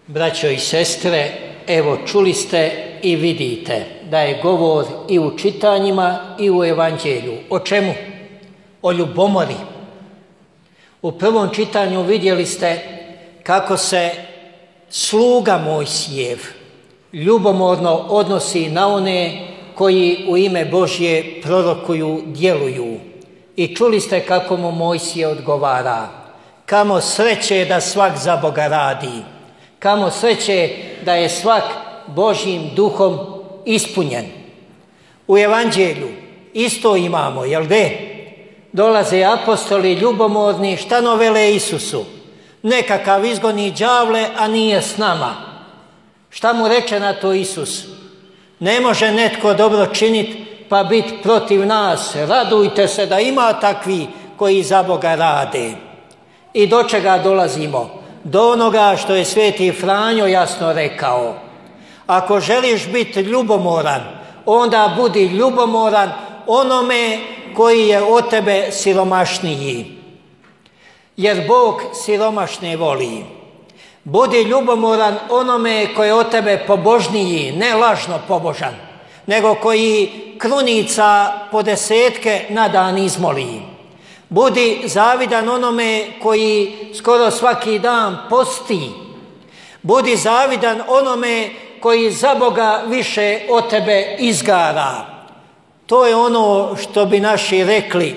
Braćo i sestre, evo čuli ste i vidite da je govor i u čitanjima i u evanđelju. O čemu? O ljubomori. U prvom čitanju vidjeli ste kako se sluga Mojsijev ljubomorno odnosi na one koji u ime Božje prorokuju, djeluju. I čuli ste kako mu Mojsije odgovara. Kamo sreće da svak za Boga radi. Kamo sreće da je svak Božjim duhom ispunjen. U evanđelju isto imamo, jel de? Dolaze apostoli ljubomorni, šta novele Isusu? Nekakav izgoni đavle, a nije s nama. Šta mu reče na to Isus? Ne može netko dobro činiti pa biti protiv nas. Radujte se da ima takvi koji za Boga rade. I do čega dolazimo? Do onoga što je sveti Franjo jasno rekao. Ako želiš biti ljubomoran, onda budi ljubomoran onome koji je od tebe siromašniji. Jer Bog siromašne voli. Budi ljubomoran onome koji je od tebe pobožniji, ne lažno pobožan, nego koji krunica po desetke na dan izmoli. Budi zavidan onome koji skoro svaki dan posti. Budi zavidan onome koji za Boga više od tebe izgara. To je ono što bi naši rekli.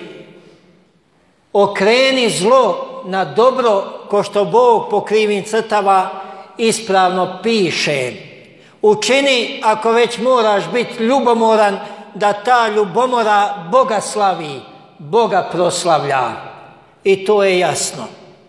Okreni zlo na dobro, ko što Bog po krivim crtama ispravno piše. Učini, ako već moraš biti ljubomoran, da ta ljubomora Boga slavi, Boga proslavlja. I to je jasno.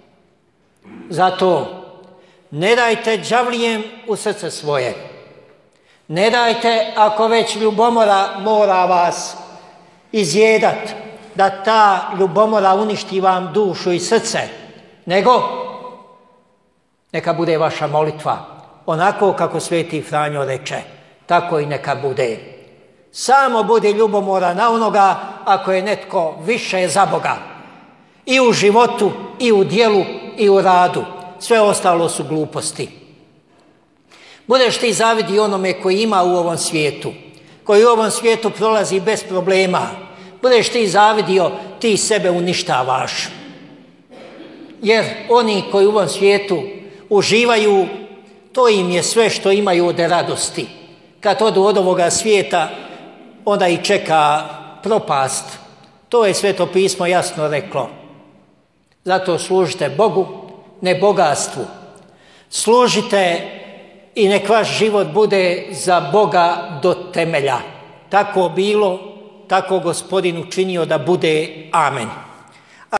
Zato ne dajte đavlijem u srce svoje. Ne dajte, ako već ljubomora mora vas izjedat, da ta ljubomora uništi vam dušu i srce, nego neka bude vaša molitva. Onako kako sveti Franjo reče, tako i neka bude. Samo budi ljubomoran na onoga ako je netko više za Boga. I u životu, i u djelu, i u radu. Sve ostalo su gluposti. Budeš ti zavidi onome koji ima u ovom svijetu, koji u ovom svijetu prolazi bez problema. Budeš ti zavidio, ti sebe uništavaš. Jer oni koji u ovom svijetu uživaju, to im je sve što imaju od radosti. Kad odu od ovoga svijeta, onda ih čeka propast. To je Sveto pismo jasno reklo. Zato služite Bogu, ne bogatstvu. Služite i nek vaš život bude za Boga do temelja. Tako bilo, tako Gospodin učinio da bude. Amen.